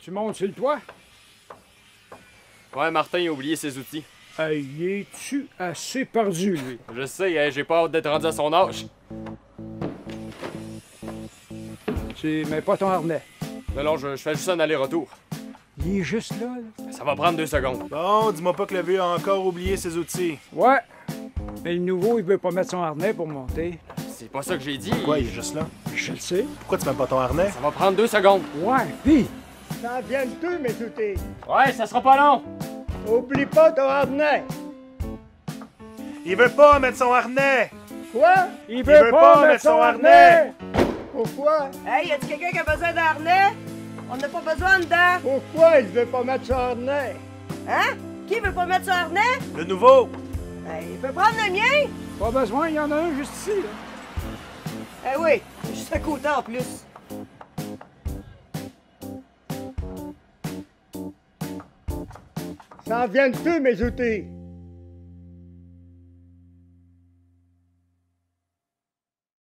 Tu montes sur le toit? Ouais, Martin a oublié ses outils. Hey, es-tu assez perdu, lui? Je sais, hein, j'ai pas hâte d'être rendu à son âge. Tu mets pas ton harnais. Non, je fais juste un aller-retour. Il est juste là, là. Ça va prendre 2 secondes. Bon, dis-moi pas que le vieux a encore oublié ses outils. Ouais. Mais le nouveau, il veut pas mettre son harnais pour monter. C'est pas ça que j'ai dit. Quoi, il est juste là? Je le sais. Pourquoi tu mets pas ton harnais? Ça va prendre 2 secondes. Ouais, pis. Ça vient de tout, mes outils. Ouais, ça sera pas long. Oublie pas ton harnais. Il veut pas mettre son harnais! Quoi? Il veut pas mettre son harnais! Pourquoi? Hey, y a-t-il quelqu'un qui a besoin d'un harnais? On n'a pas besoin dedans. Pourquoi il veut pas mettre son harnais? Hein? Qui veut pas mettre son harnais? Le nouveau! Ben, il peut prendre le mien. Pas besoin, il y en a un juste ici, là. Eh oui, juste à côté en plus. Ça vient de tout, mes outils.